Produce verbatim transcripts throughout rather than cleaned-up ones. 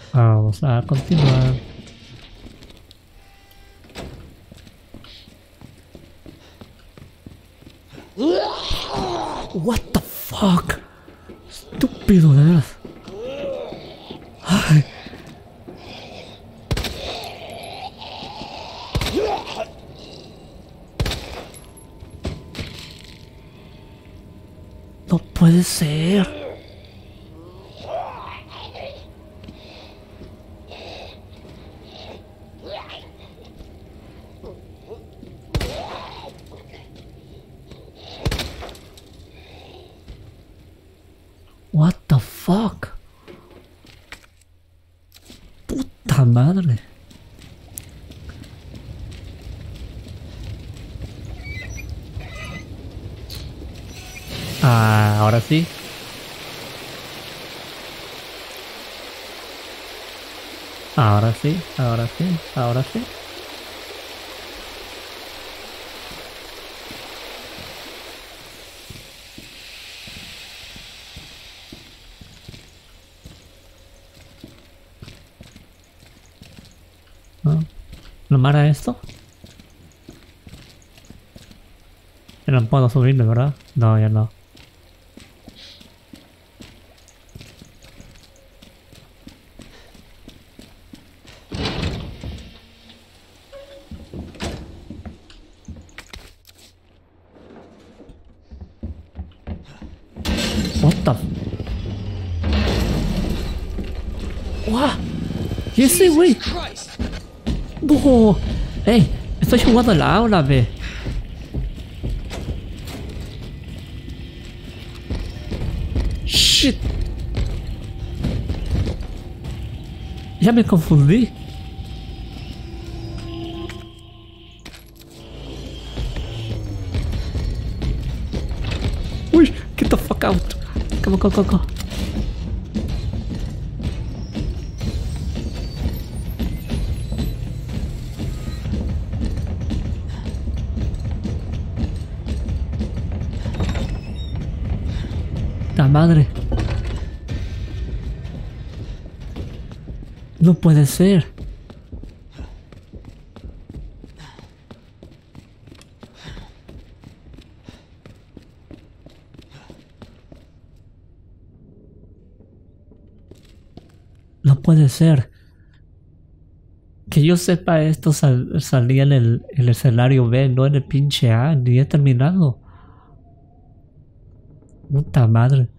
Vamos a continuar. What the fuck? Estúpido, de veras. Ay. No puede ser. What the fuck? Puta madre. Ah, ahora sí. Ahora sí, ahora sí, ahora sí. ¿No? ¿No mara esto? Ya no puedo subirme, ¿verdad? No, ya no. What the f- ¡Guau! ¿Y ese güey? ¡No! ¡Ey! Estoy jugando en la aula, ve. ¡Shit! Ya me confundí. Uy, get the fuck out. Come on, go, go, go. La madre. No puede ser. No puede ser. Que yo sepa, esto sal- salía en el, el escenario B, no en el pinche A, ni he terminado. Puta madre.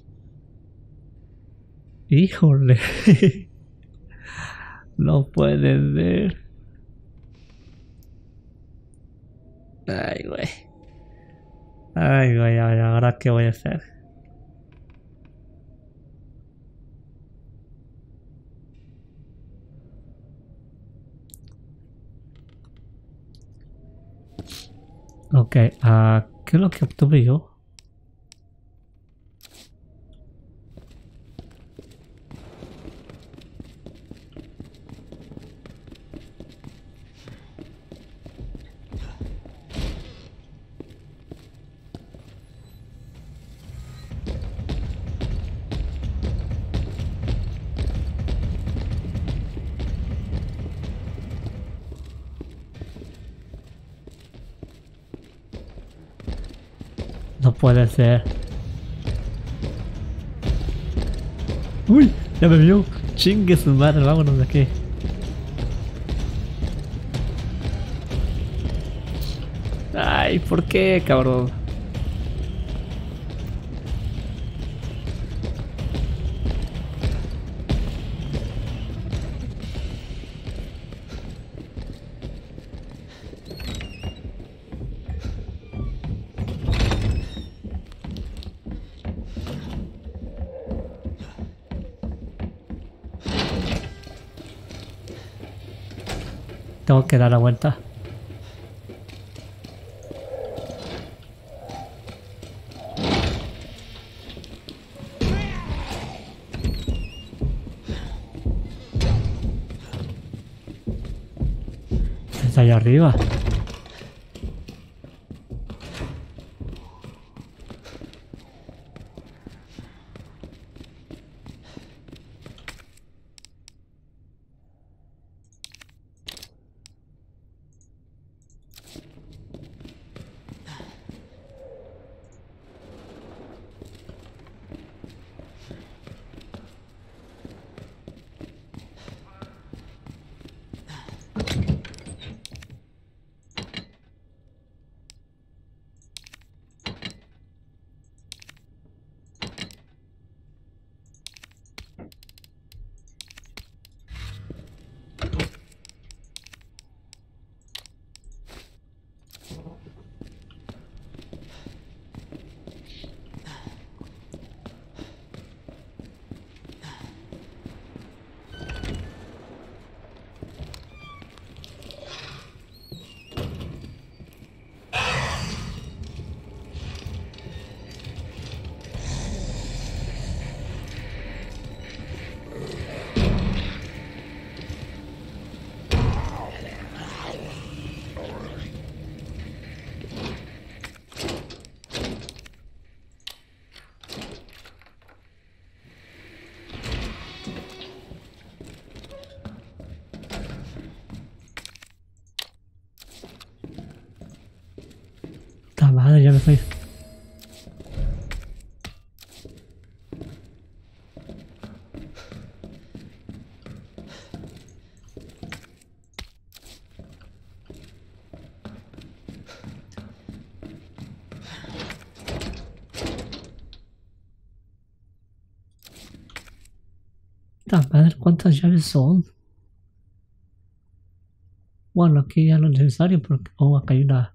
Híjole. No puede ser. Ay, güey. Ay, güey, ay, ahora qué voy a hacer. Ok, ah, ¿qué es lo que obtuve yo? No puede ser. Uy, ya me vio. Chingue su madre, vámonos de aquí. Ay, ¿por qué, cabrón? Tengo que dar la vuelta. Está allá arriba. ya me fui. ¡Ta madre! ¿Cuántas llaves son? Bueno, aquí ya no es necesario porque... Oh, acá hay una...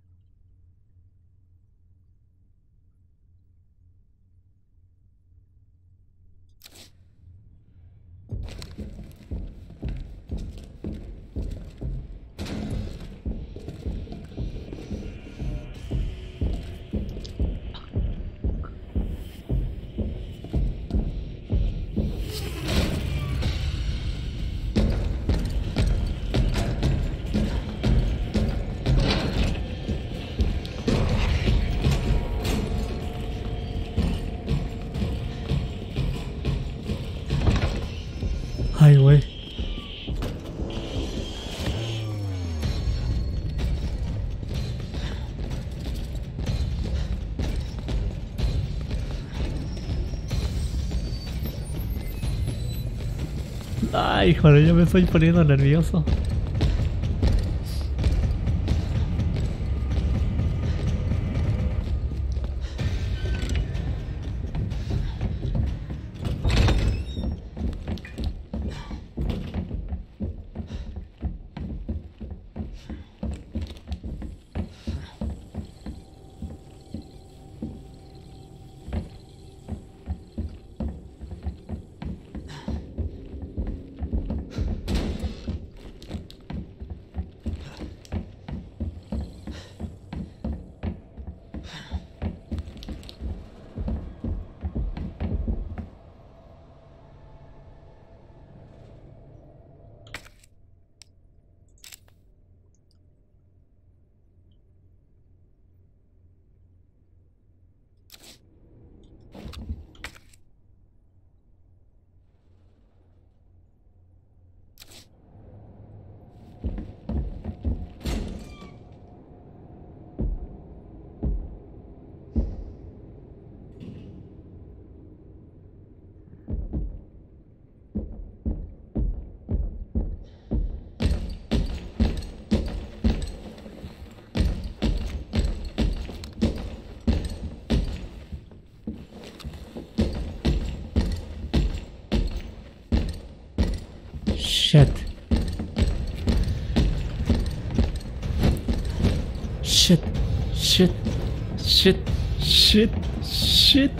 Ay, güey. Ay, joder, yo me estoy poniendo nervioso. Shit. Shit. Shit. Shit. Shit. Shit.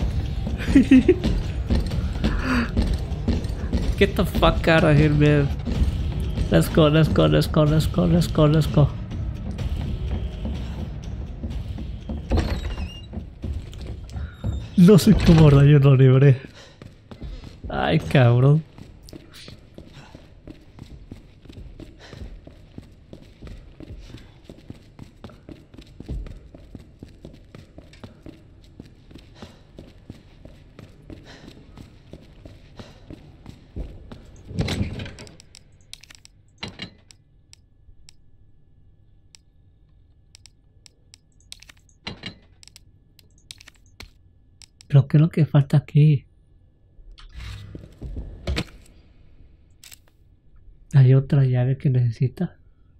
Get the fuck out of here, man. Let's go, let's go, let's go, let's go, let's go, let's go. No sé cómo rayos lo libré. Ay, cabrón. Pero ¿qué es lo que falta aquí? Hay otra llave que necesita.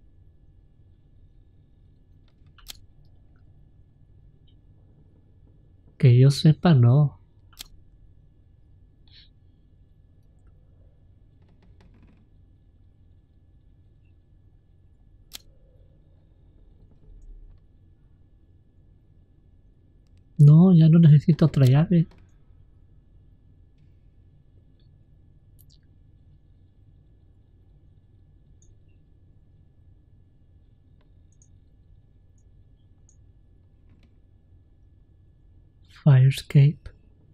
Que yo sepa, no. No, ya no necesito otra llave. Fire escape.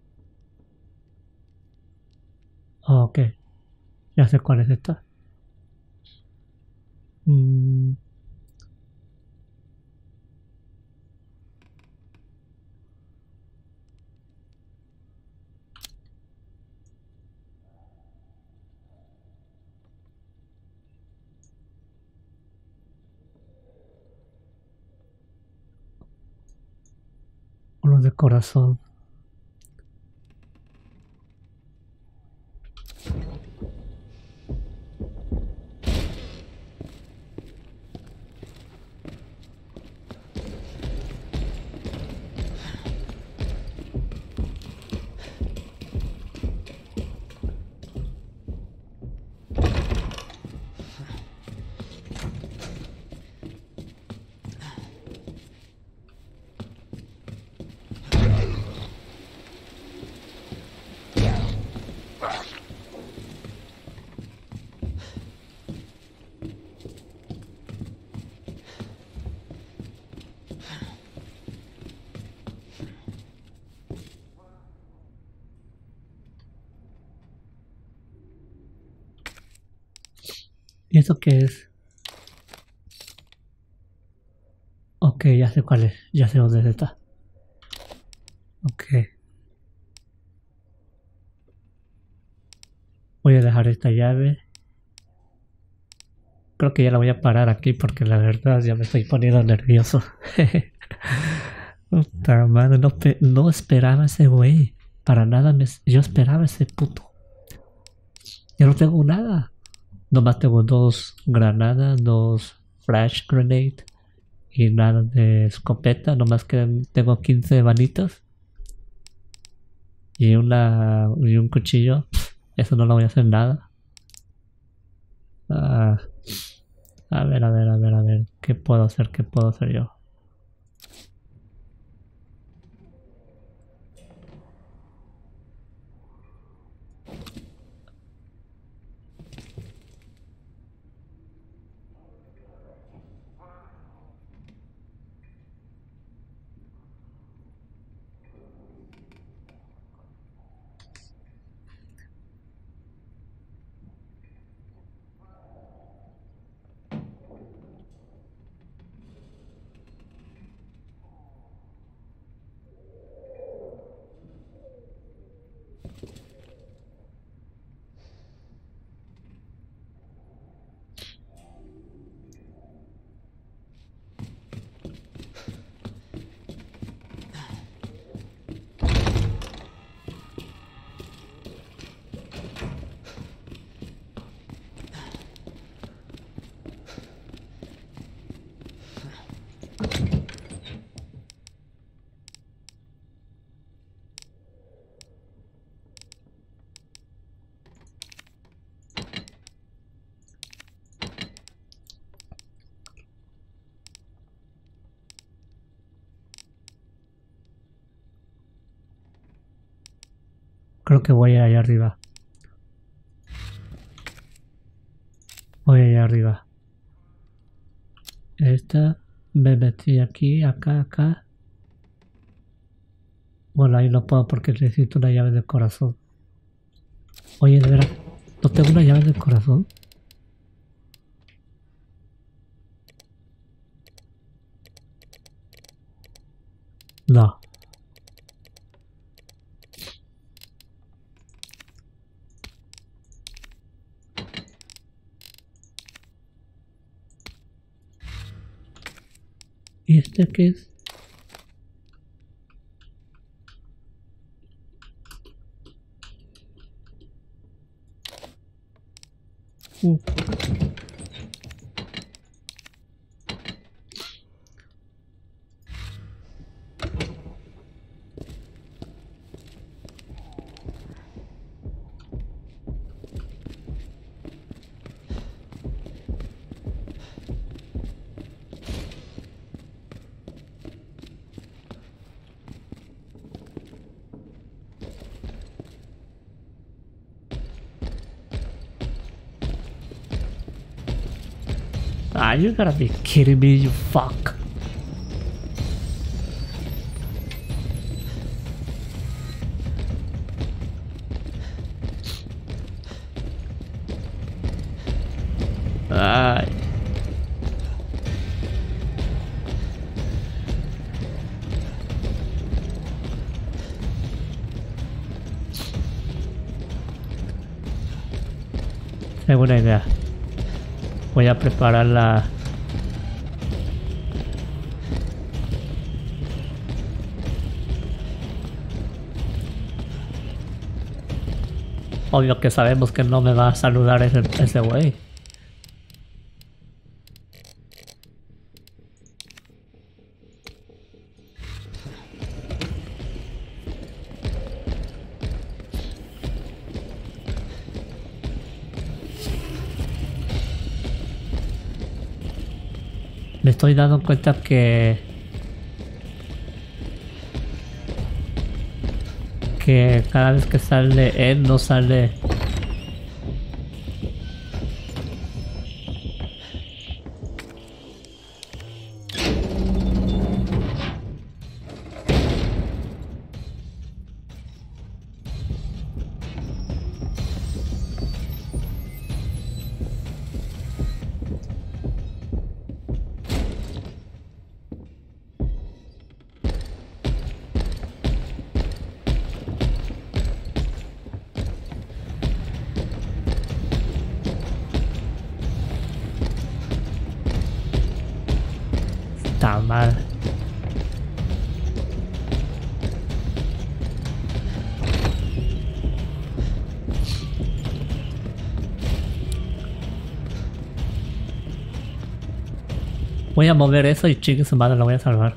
Oh, ok. Ya sé cuál es esta. Mm. de corazón. ¿Y esto qué es? Ok, ya sé cuál es. Ya sé dónde está. Ok. Voy a dejar esta llave. Creo que ya la voy a parar aquí porque la verdad ya me estoy poniendo nervioso. Puta madre, no, no esperaba ese güey. Para nada me, yo esperaba ese puto. Ya no tengo nada. Nomás tengo dos granadas, dos flash grenade y nada de escopeta. Nomás que tengo quince vanitas y una y un cuchillo. Eso no lo voy a hacer nada. Ah, a ver, a ver, a ver, a ver. ¿Qué puedo hacer? ¿Qué puedo hacer yo? Creo que voy allá arriba. Voy allá arriba. Esta me metí aquí, acá, acá. Bueno, ahí no puedo porque necesito una llave del corazón. Oye, de verdad, ¿no tengo una llave del corazón? No. ¿Y este qué es? Uh. Ah, you gotta be kidding me, you fuck. Ay. Tengo una idea. Voy a preparar la... obvio que sabemos que no me va a saludar ese, ese güey. Me estoy dando cuenta que... que cada vez que sale él no sale... Está mal. Voy a mover eso y chingue su madre, lo voy a salvar.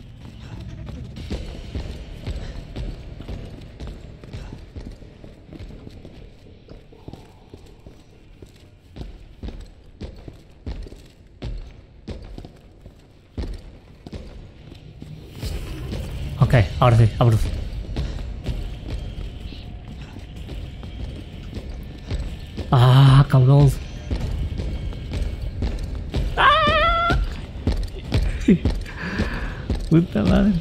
Ok, ahora sí, vámonos. Ah, cabrón. ¡Ah! Puta madre.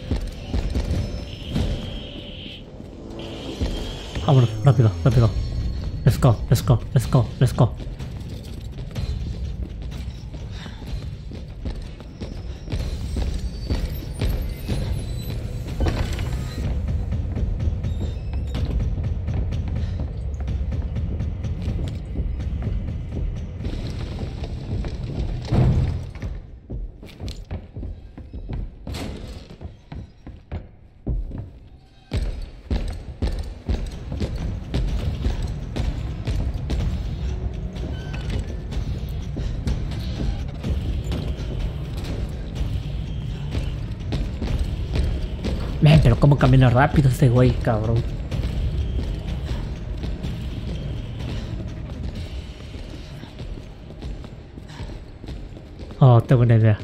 Vámonos, rápido, rápido. Let's go, let's go, let's go, let's go. Man, pero cómo camina rápido este güey, cabrón. Oh, tengo una idea.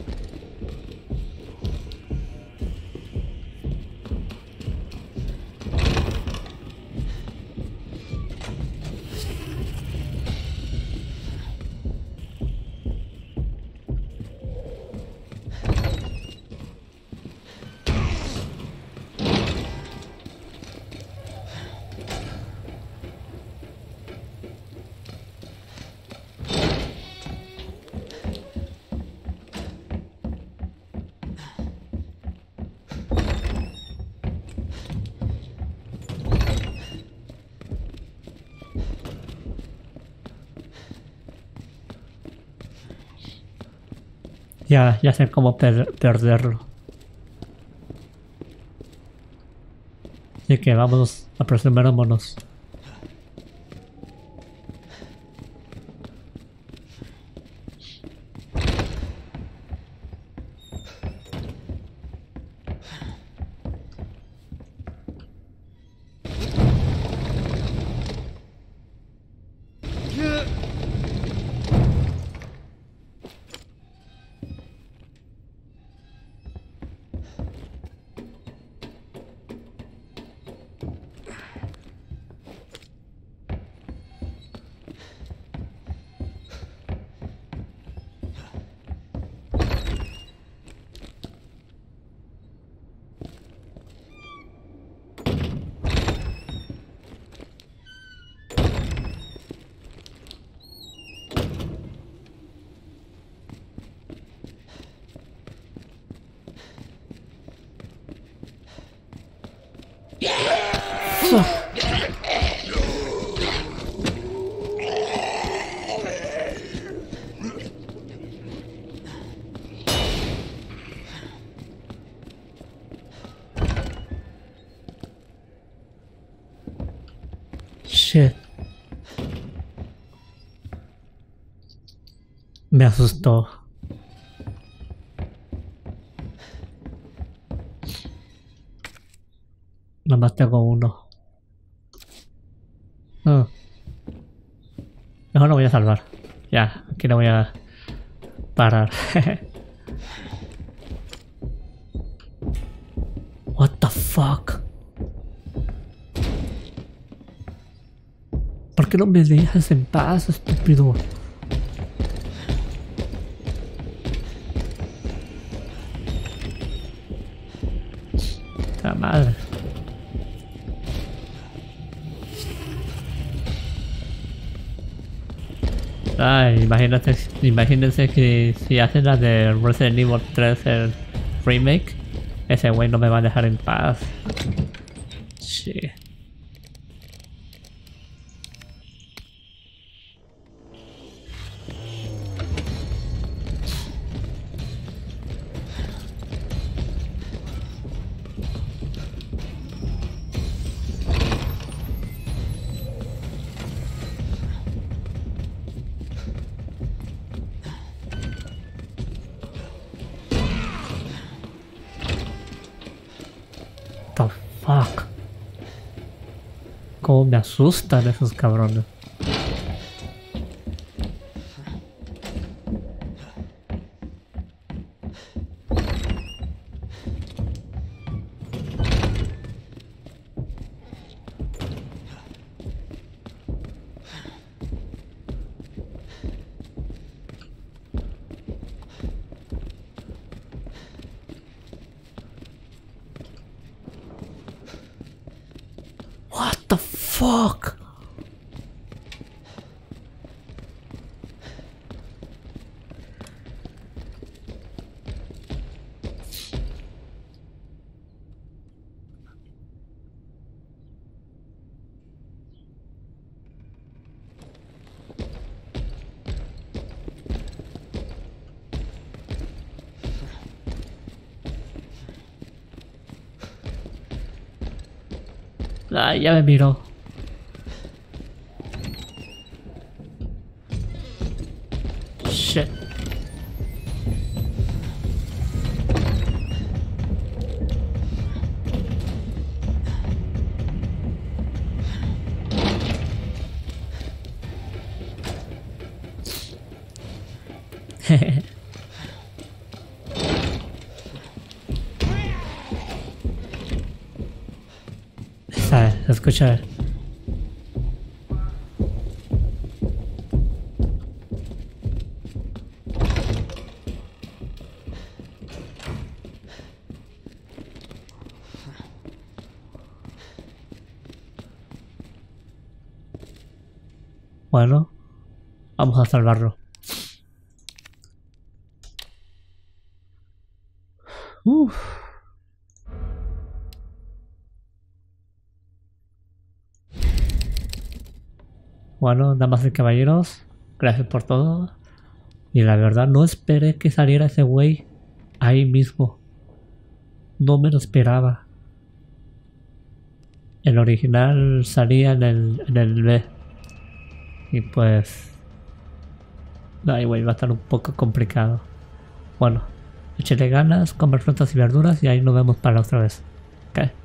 Ya, ya sé cómo per perderlo. Así que vámonos, aproximémonos. Shit. Me asustó. Nomás tengo uno. Oh. Mejor lo voy a salvar. Ya, aquí lo voy a parar. What the fuck? ¿Por qué no me dejas en paz, estúpido? La madre. Ay, imagínate, imagínense que si hacen la de Resident Evil tres el remake, ese güey no me va a dejar en paz. Sí. The fuck. Cómo me asustan esos cabrones. What the fuck? Ah, ya me miró. Shit. Esa, se escucha. Bueno, vamos a salvarlo. Uf. Bueno, damas y caballeros, gracias por todo. Y la verdad no esperé que saliera ese güey ahí mismo. No me lo esperaba. El original salía en el, en el B. Y pues... ay, güey, va a estar un poco complicado. Bueno, échale ganas, comer frutas y verduras y ahí nos vemos para la otra vez. ¿Ok?